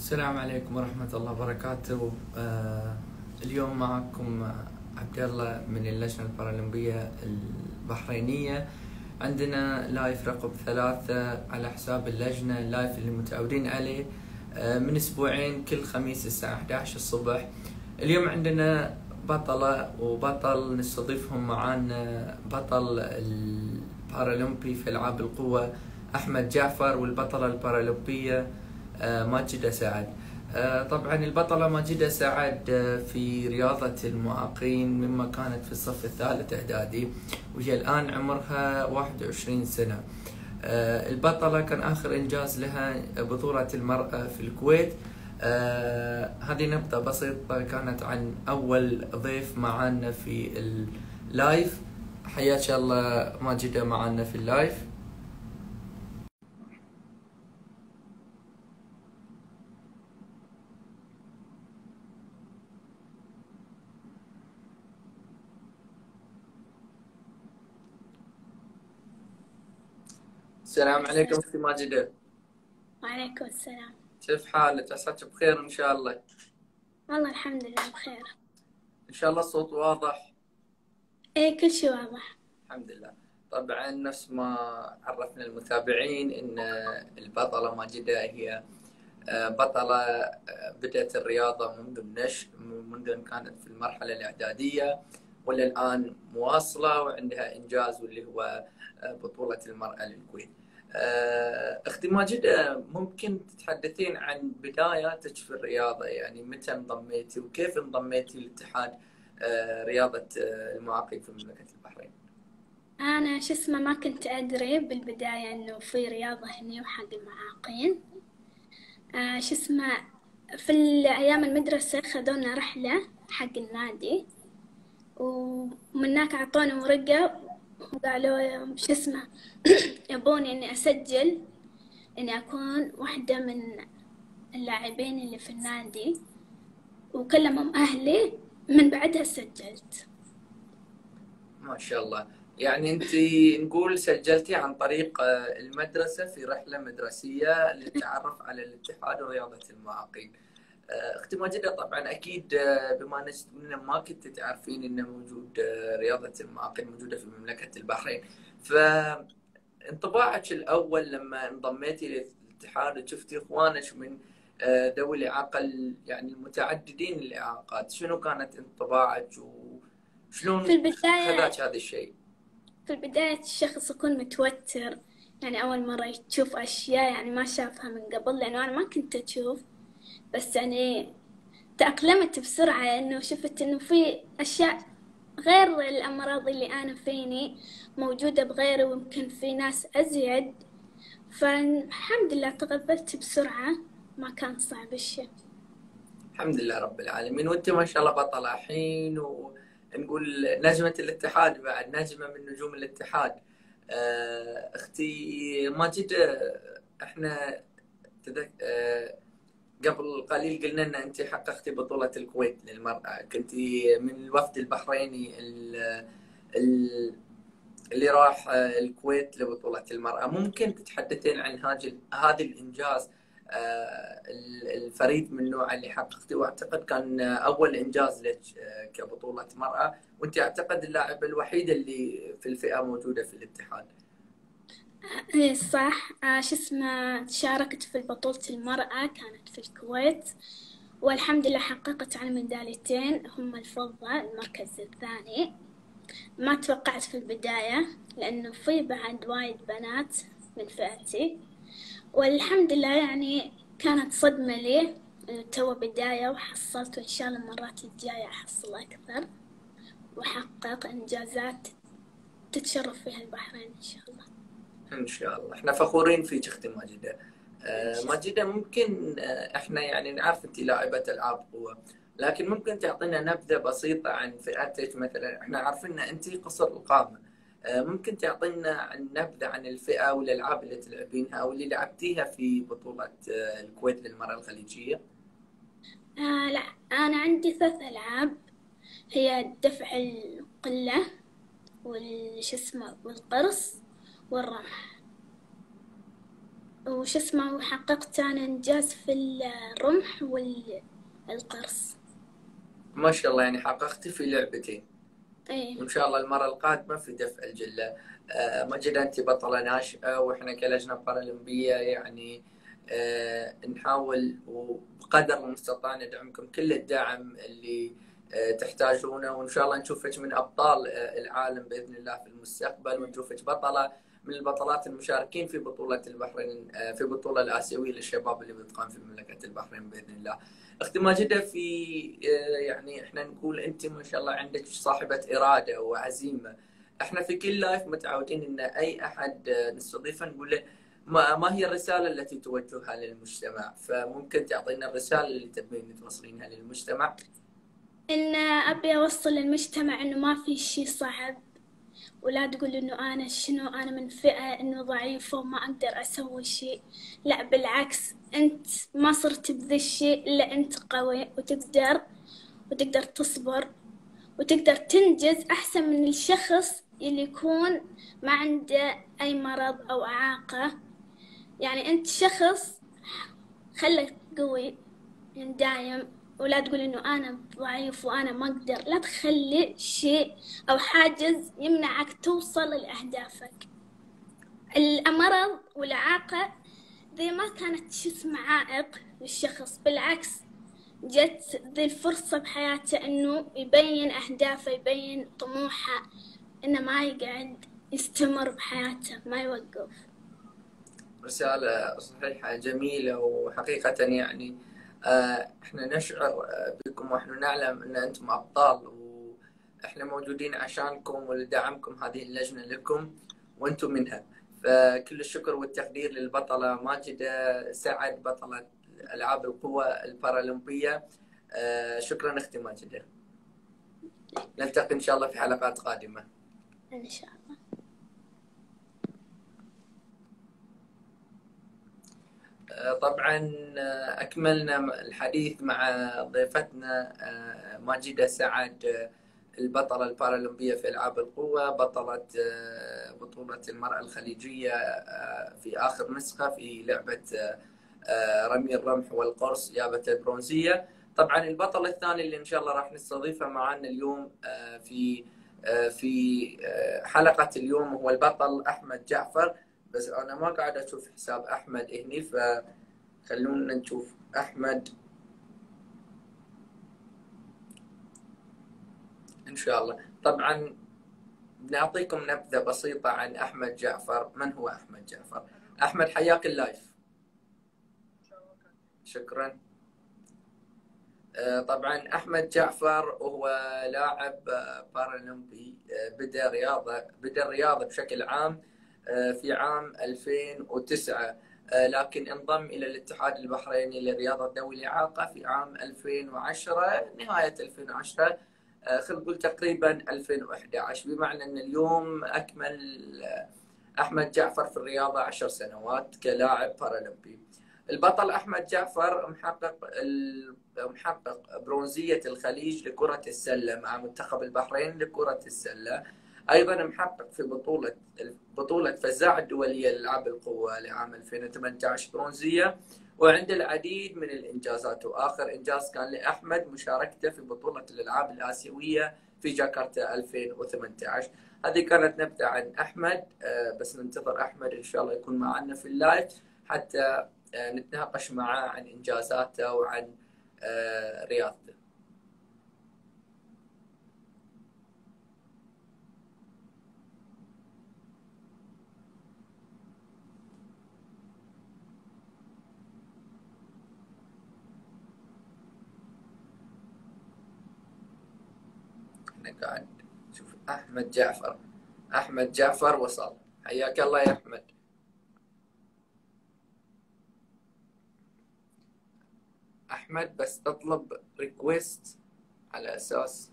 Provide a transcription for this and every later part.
السلام عليكم ورحمة الله وبركاته. اليوم معكم عبد الله من اللجنة البارالمبية البحرينية. عندنا لايف رقم 3 على حساب اللجنة، اللايف اللي متعودين عليه من أسبوعين كل خميس الساعة 11 الصبح. اليوم عندنا بطلة وبطل نستضيفهم معانا، بطل البارالمبي في ألعاب القوة أحمد جعفر، والبطلة البارالمبية ماجدة سعد. طبعا البطلة ماجدة سعد في رياضة المعاقين مما كانت في الصف الثالث إعدادي، وهي الآن عمرها 21 سنة. البطلة كان آخر إنجاز لها بطولة المرأة في الكويت. هذه نبذة بسيطة كانت عن أول ضيف معنا في اللايف. حياك الله ماجدة معنا في اللايف. السلام عليكم أختي ماجدة. وعليكم السلام. كيف حالك؟ عساك بخير إن شاء الله. والله الحمد لله بخير. إن شاء الله الصوت واضح. ايه كل شيء واضح. الحمد لله. طبعا نفس ما عرفنا المتابعين إن البطلة ماجدة هي بطلة بدأت الرياضة منذ النشء، منذ أن كانت في المرحلة الإعدادية وللآن مواصلة وعندها إنجاز واللي هو بطولة المرأة للكويت. أختي ماجدة، ممكن تتحدثين عن بداياتك في الرياضة؟ يعني متى انضميتي وكيف انضميتي لاتحاد رياضة المعاقين في مملكة البحرين؟ انا ما كنت ادري بالبداية انه في رياضة هني وحق المعاقين. في ايام المدرسة خذونا رحلة حق النادي، ومن هناك اعطونا ورقة وقالوا يبوني اني اسجل اني اكون واحدة من اللاعبين اللي في النادي، وكلمهم اهلي من بعدها سجلت. ما شاء الله. يعني أنت نقول سجلتي عن طريق المدرسة في رحلة مدرسية للتعرف على الاتحاد ورياضة المعاقين. أختي ماجدة، طبعا أكيد بما أنك ما كنت تعرفين أن موجود رياضة المعاقين موجودة في مملكة البحرين، فانطباعك الأول لما انضميتي للاتحاد وشفتي إخوانك من ذوي الإعاقة، يعني المتعددين الإعاقات، شنو كانت انطباعك وشلون في البداية خذاك هذا الشيء؟ في البداية الشخص يكون متوتر، يعني أول مرة تشوف أشياء يعني ما شافها من قبل، لأنه أنا ما كنت أشوف، بس يعني تأقلمت بسرعة، إنه شفت إنه في أشياء غير الأمراض اللي أنا فيني موجودة بغيري، ويمكن في ناس أزيد، فالحمد لله تقبلت بسرعة، ما كان صعب الشيء. الحمد لله رب العالمين. وانت ما شاء الله بطلة الحين، ونقول نجمة الاتحاد، بعد نجمة من نجوم الاتحاد. اختي ماجدة، احنا قبل قليل قلنا ان انت حققتي بطولة الكويت للمرأة، كنت من الوفد البحريني اللي راح الكويت لبطولة المرأة. ممكن تتحدثين عن هذا الإنجاز الفريد من نوعه اللي حققتيه، واعتقد كان اول انجاز لك كبطولة مرأة، وانت اعتقد اللاعبة الوحيدة اللي في الفئة موجودة في الاتحاد. إيه صح. شاركت في بطولة المرأة، كانت في الكويت، والحمد لله حققت على ميداليتين، هم الفضة المركز الثاني. ما توقعت في البداية لأنه في بعد وايد بنات من فئتي، والحمد لله يعني كانت صدمة لي، تو بداية وحصلت، وإن شاء الله المرات الجاية أحصل أكثر وأحقق إنجازات تتشرف فيها البحرين إن شاء الله. ان شاء الله، احنا فخورين فيك اختي ماجدة. ماجدة، ممكن احنا يعني نعرف انت لاعبة العاب قوة، لكن ممكن تعطينا نبذة بسيطة عن فئتك؟ مثلا احنا عارفين ان انت قصر القامة، ممكن تعطينا عن نبذة عن الفئة والالعاب اللي تلعبينها او اللي لعبتيها في بطولة الكويت للمرأة الخليجية؟ لا، أنا عندي 3 ألعاب، هي دفع القلة والقرص والرمح. وش اسمه وحققت أنا إنجاز في الرمح والقرص. ما شاء الله، يعني حققتي في لعبتين. إيه. وإن شاء الله المرة القادمة في دفع الجلة. مجد أنت بطلة ناشئة، وإحنا كلجنة بارالمبية يعني نحاول وبقدر المستطاع ندعمكم كل الدعم اللي تحتاجونه، وإن شاء الله نشوفك من أبطال العالم بإذن الله في المستقبل، ونشوفك بطلة من البطلات المشاركين في بطولة البحرين، في بطولة الآسيوية للشباب اللي بتقام في مملكة البحرين بإذن الله. اختي ماجدة، في يعني احنا نقول انت ما شاء الله عندك صاحبة إرادة وعزيمة. احنا في كل لايف متعودين ان اي احد نستضيفه نقول له ما هي الرسالة التي توجهها للمجتمع، فممكن تعطينا الرسالة اللي تبين توصلينها للمجتمع؟ إن أبي أوصل للمجتمع إنه ما في شي صعب، ولا تقول إنه أنا شنو، أنا من فئة إنه ضعيفة وما أقدر أسوي شيء. لا بالعكس، أنت ما صرت بذي الشيء إلا أنت قوي وتقدر تصبر وتقدر تنجز أحسن من الشخص اللي يكون ما عنده أي مرض أو إعاقة. يعني أنت شخص خلك قوي يعني دايم، ولا تقول إنه أنا ضعيف وأنا ما أقدر. لا تخلي شيء أو حاجز يمنعك توصل لأهدافك. المرض والإعاقة ذي ما كانت شي اسمه عائق للشخص، بالعكس جت ذي الفرصة بحياته إنه يبين أهدافه، يبين طموحه، إنه ما يقعد يستمر بحياته ما يوقف. رسالة صحيحة جميلة، وحقيقة يعني احنا نشعر بكم، ونحن نعلم ان انتم ابطال، واحنا موجودين عشانكم ولدعمكم. هذه اللجنة لكم وانتم منها. فكل الشكر والتقدير للبطلة ماجدة سعد، بطلة العاب القوى البارالمبية. شكرا اختي ماجدة. نلتقي ان شاء الله في حلقات قادمة إن شاء الله. طبعا أكملنا الحديث مع ضيفتنا ماجدة سعد، البطلة البارالمبية في ألعاب القوة، بطلة بطولة المرأة الخليجية في آخر نسخة في لعبة رمي الرمح والقرص، جابت البرونزية. طبعا البطل الثاني اللي إن شاء الله راح نستضيفه معنا اليوم في حلقة اليوم هو البطل أحمد جعفر. بس أنا ما قاعد أشوف حساب أحمد هني، فخلونا نشوف أحمد إن شاء الله. طبعا بنعطيكم نبذة بسيطة عن أحمد جعفر. من هو أحمد جعفر؟ أحمد حياك اللايف. شكرا. طبعا أحمد جعفر هو لاعب بارالمبي، بدأ الرياضة بشكل عام في عام 2009، لكن انضم إلى الاتحاد البحريني للرياضة ذوي الإعاقة في عام 2010، نهاية 2010، خلينا نقول تقريبا 2011، بمعنى أن اليوم أكمل أحمد جعفر في الرياضة 10 سنوات كلاعب بارالمبي. البطل أحمد جعفر محقق برونزية الخليج لكرة السلة مع منتخب البحرين لكرة السلة. أيضا محقق في بطولة فزاع الدولية لألعاب القوة لعام 2018 برونزية، وعنده العديد من الإنجازات. وآخر إنجاز كان لأحمد مشاركته في بطولة الألعاب الآسيوية في جاكرتا 2018. هذه كانت نبذة عن أحمد، بس ننتظر أحمد إن شاء الله يكون معنا في اللايف حتى نتناقش معاه عن إنجازاته وعن رياضته. أنا قاعد شوف أحمد جعفر. أحمد جعفر وصل. حياك الله يا أحمد. أحمد بس تطلب ريكويست على أساس.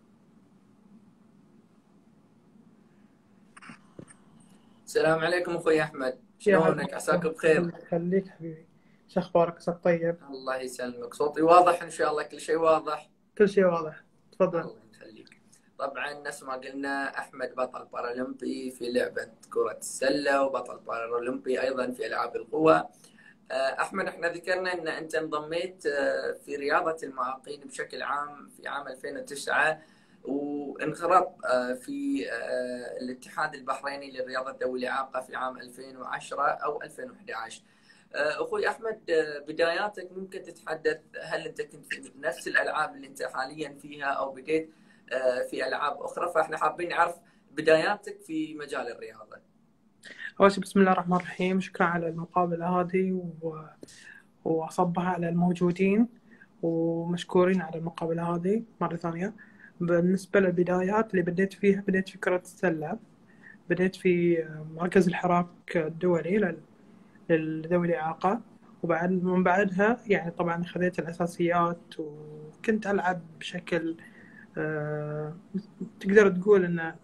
السلام عليكم أخوي أحمد، شلونك؟ عساك بخير. خليك حبيبي، شو أخبارك؟ عساك طيب؟ الله يسلمك. صوتي واضح إن شاء الله؟ كل شيء واضح؟ كل شيء واضح، تفضل. الله يخليك. طبعا نفس ما قلنا أحمد بطل بارالمبي في لعبة كرة السلة، وبطل بارالمبي أيضا في ألعاب القوى. أحمد، احنا ذكرنا أن أنت انضميت في رياضة المعاقين بشكل عام في عام 2009، وانخرط في الاتحاد البحريني للرياضة ذوي الإعاقة في عام 2010 أو 2011. أخوي أحمد، بداياتك ممكن تتحدث، هل أنت كنت في نفس الألعاب اللي أنت حاليا فيها أو بديت في ألعاب أخرى؟ فإحنا حابين نعرف بداياتك في مجال الرياضة. أول شيء بسم الله الرحمن الرحيم، شكرا على المقابلة هذه وأصبح على الموجودين ومشكورين على المقابلة هذه مرة ثانية. بالنسبة للبدايات اللي بديت في كرة السلة، بديت في مركز الحراك الدولي لذوي الإعاقة، وبعد من بعدها يعني طبعا خذيت الأساسيات وكنت ألعب بشكل تقدر تقول إنه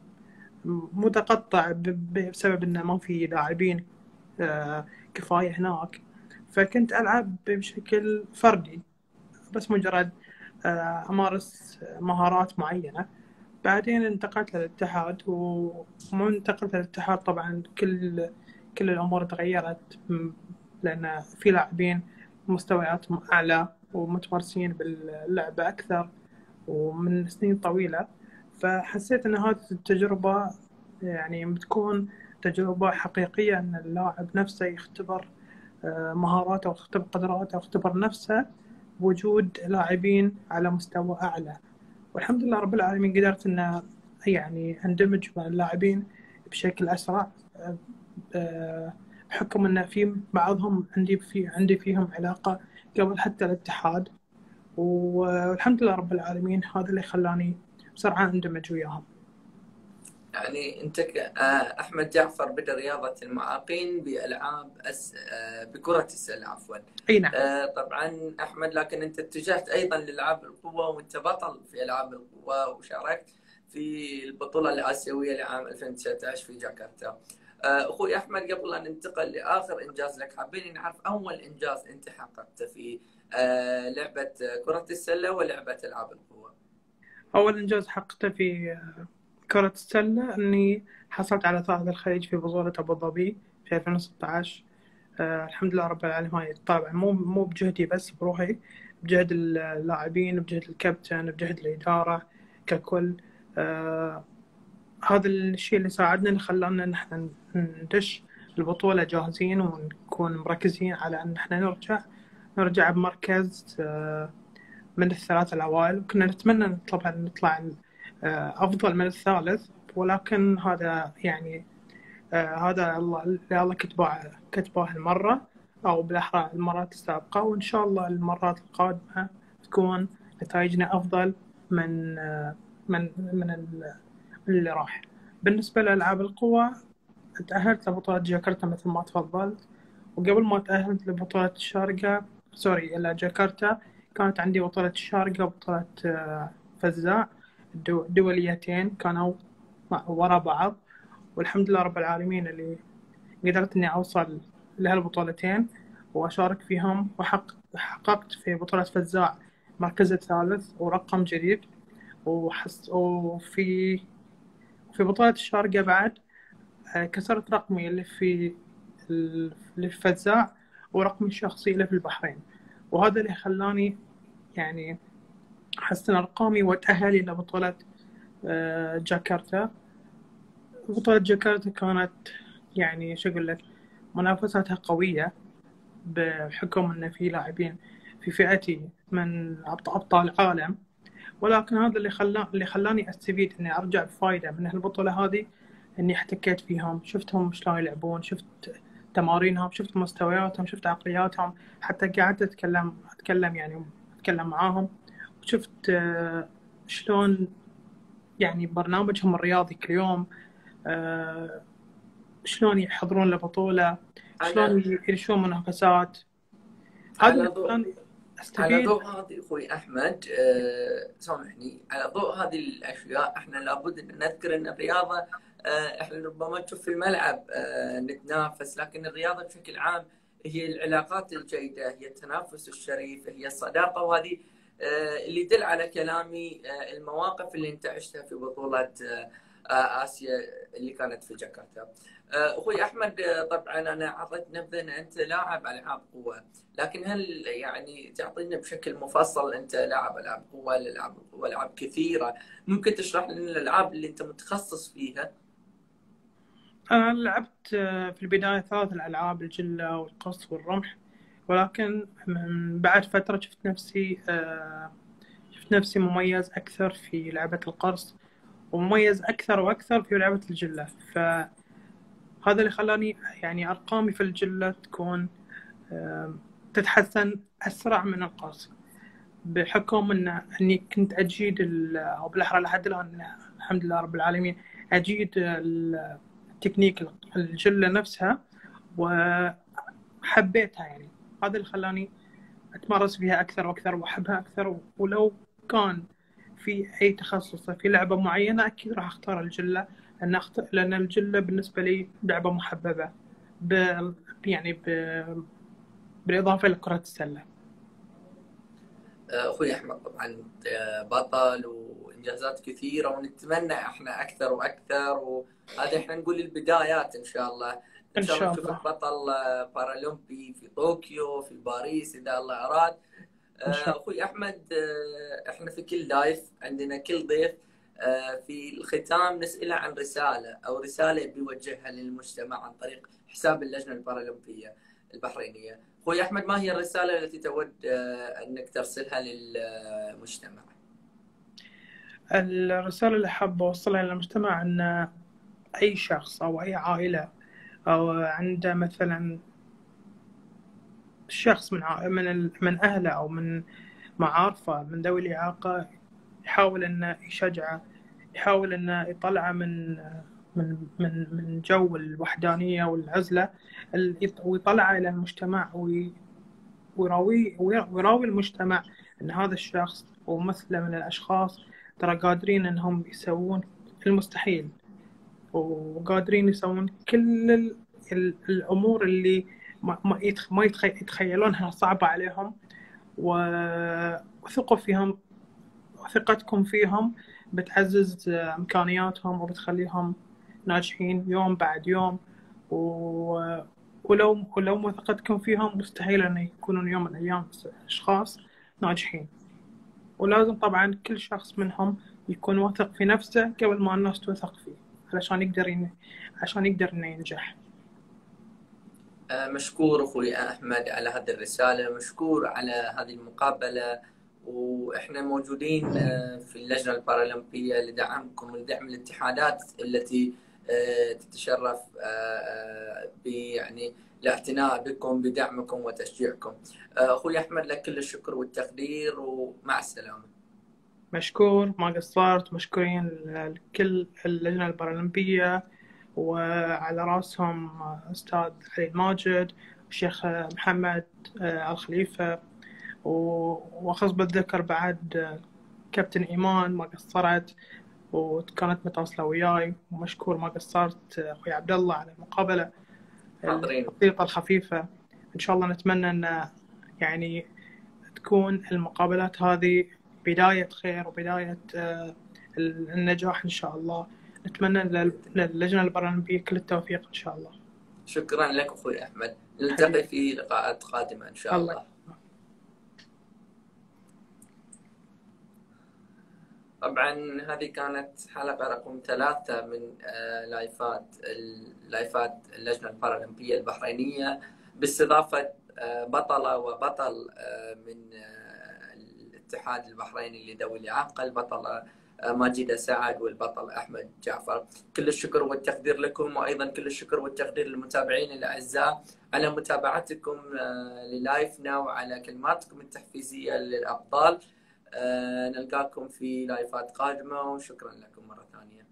متقطع بسبب إنه ما في لاعبين كفاية هناك، فكنت ألعب بشكل فردي بس مجرد أمارس مهارات معينة. بعدين انتقلت للاتحاد، ومن انتقلت للاتحاد طبعا كل الأمور تغيرت، لأن في لاعبين مستوياتهم أعلى ومتمرسين باللعبة أكثر ومن سنين طويلة. فحسيت أن هذه التجربة يعني بتكون تجربة حقيقية، أن اللاعب نفسه يختبر مهاراته ويختبر قدراته ويختبر نفسه بوجود لاعبين على مستوى أعلى. والحمد لله رب العالمين قدرت أن يعني أندمج مع اللاعبين بشكل أسرع، بحكم أن في بعضهم عندي فيهم علاقة قبل حتى الاتحاد، والحمد لله رب العالمين هذا اللي خلاني بسرعة أندمج وياهم. يعني أنت أحمد جعفر بدأ رياضة المعاقين بألعاب بكرة السلة عفوا. أي نعم. طبعا أحمد، لكن أنت اتجهت أيضا لألعاب القوة، وأنت بطل في ألعاب القوة، وشاركت في البطولة الآسيوية لعام 2019 في جاكرتا. أخوي أحمد، قبل أن ننتقل لآخر إنجاز لك، حابين نعرف أول إنجاز أنت حققته في لعبة كرة السلة ولعبة ألعاب القوة. أول إنجاز حققته في كرة السلة أني حصلت على صعد الخليج في بطولة أبو ظبي في 2016. الحمد لله رب العالمين. هاي طبعا مو بجهدي بس، بروحي، بجهد اللاعبين، بجهد الكابتن، بجهد الإدارة ككل. هذا الشيء اللي ساعدنا، اللي خلانا نحن ندش البطولة جاهزين ونكون مركزين على أن نحن نرجع بمركز من الثلاثة الأوائل. وكنا نتمنى طبعا نطلع أفضل من الثالث، ولكن هذا يعني هذا الله كتبه المرة، أو بالأحرى المرات السابقة، وإن شاء الله المرات القادمة تكون نتائجنا أفضل من اللي راح. بالنسبة لألعاب القوى، تأهلت لبطولة جاكرتا مثل ما تفضلت، وقبل ما تأهلت لبطولة إلى جاكرتا كانت عندي بطولة الشارقة وبطولة فزاع، دوليتين كانوا وراء بعض. والحمد لله رب العالمين اللي قدرت إني أوصل لهالبطولتين وأشارك فيهم، وحققت في بطولة فزاع مركز الثالث ورقم جديد، وفي بطولة الشارقة بعد كسرت رقمي اللي في فزاع ورقمي الشخصي اللي في البحرين. وهذا اللي خلاني يعني حسن أرقامي وتأهلي لبطولة جاكرتا. بطولة جاكرتا كانت يعني شو أقول لك، منافساتها قوية بحكم أن في لاعبين في فئتي من أبطال العالم، ولكن هذا اللي خلاني أستفيد إني أرجع بفايدة من البطولة هذه، إني احتكيت فيهم، شفتهم شلون يلعبون، شفت تمارينهم، شفت مستوياتهم، شفت عقلياتهم، حتى قعدت أتكلم معاهم، وشفت شلون يعني برنامجهم الرياضي كل يوم، شلون يحضرون لبطولة، شلون يعيشون منافسات. على ضوء هذه أخوي أحمد، سامحني، على ضوء هذه الأشياء احنا لابد أن نذكر أن الرياضة احنا ربما نشوف في الملعب نتنافس، لكن الرياضة بشكل عام هي العلاقات الجيدة، هي التنافس الشريف، هي الصداقة، وهذه اللي يدل على كلامي المواقف اللي انت عشتها في بطولة آسيا اللي كانت في جاكرتا. اخوي احمد، طبعا انا اعطيت نبذه ان انت لاعب العاب قوه، لكن هل يعني تعطينا بشكل مفصل انت لاعب العاب قوه؟ العاب كثيره، ممكن تشرح لنا الالعاب اللي انت متخصص فيها؟ أنا لعبت في البداية 3 الألعاب، الجلة والقص والرمح، ولكن من بعد فترة شفت نفسي مميز أكثر في لعبة القرص، ومميز أكثر وأكثر في لعبة الجلة. فهذا اللي خلاني يعني أرقامي في الجلة تكون تتحسن أسرع من القرص، بحكم إني كنت أجيد أو بالأحرى لحد الآن الحمد لله رب العالمين أجيد التكنيك الجلة نفسها وحبيتها. يعني هذا اللي خلاني أتمرس فيها أكثر وأكثر وأحبها أكثر. ولو كان في أي تخصص في لعبة معينة أكيد راح أختار الجلة، لأن الجلة بالنسبة لي لعبة محببة يعني بالإضافة لكرة السلة. اخوي احمد، طبعا بطل وانجازات كثيره، ونتمنى احنا اكثر واكثر، وهذا احنا نقول البدايات ان شاء الله. ان شاء الله نشوفك بطل بارالمبي في طوكيو، في باريس اذا الله اراد. اخوي احمد، احنا في كل لايف عندنا كل ضيف في الختام نساله عن رساله او رساله بيوجهها للمجتمع عن طريق حساب اللجنه البارالمبيه البحرينيه. اخوي احمد، ما هي الرساله التي تود انك ترسلها للمجتمع؟ الرساله اللي حاب اوصلها للمجتمع ان اي شخص او اي عائله او عنده مثلا شخص من اهله او من معارفه من ذوي الاعاقه، يحاول انه يشجعه، يحاول انه يطلعه من جو الوحدانيه والعزله، ويطلعه الى المجتمع، ويراوي المجتمع ان هذا الشخص ومثله من الاشخاص ترى قادرين انهم يسوون المستحيل، وقادرين يسوون كل الامور اللي ما يتخيلونها صعبه عليهم. وثقوا فيهم، وثقتكم فيهم بتعزز امكانياتهم وبتخليهم ناجحين يوم بعد يوم. ولو ما ثقتكم فيهم مستحيل أن يكونون يوم من الأيام أشخاص ناجحين. ولازم طبعا كل شخص منهم يكون واثق في نفسه قبل ما الناس توثق فيه، عشان يقدر إنه ينجح. مشكور أخوي أحمد على هذه الرسالة، مشكور على هذه المقابلة، وإحنا موجودين في اللجنة البارالمبية لدعمكم ولدعم الاتحادات التي تتشرف يعني الاعتناء بكم، بدعمكم وتشجيعكم. أخوي أحمد، لك كل الشكر والتقدير، ومع السلامة. مشكور، ما قصرت. مشكورين لكل اللجنة البارالمبية، وعلى رأسهم أستاذ علي الماجد والشيخ محمد الخليفة، وأخص بالذكر بعد كابتن إيمان، ما قصرت وكانت متواصلة وياي. ومشكور ما قصرت أخوي عبد الله على المقابلة البسيطة الخفيفة. إن شاء الله نتمنى أن يعني تكون المقابلات هذه بداية خير وبداية النجاح إن شاء الله. نتمنى للجنة البارالمبية كل التوفيق إن شاء الله. شكرا لك أخوي أحمد، نلتقي في لقاءات قادمة إن شاء الله. طبعا هذه كانت حلقة رقم 3 من لايفات اللجنة البارالمبية البحرينية، باستضافة بطلة وبطل من الاتحاد البحريني لذوي الإعاقة، البطلة ماجدة سعد والبطل أحمد جعفر. كل الشكر والتقدير لكم، وأيضا كل الشكر والتقدير للمتابعين الأعزاء على متابعتكم للايفنا وعلى كلماتكم التحفيزية للأبطال. نلقاكم في لايفات قادمة، وشكرا لكم مرة ثانية.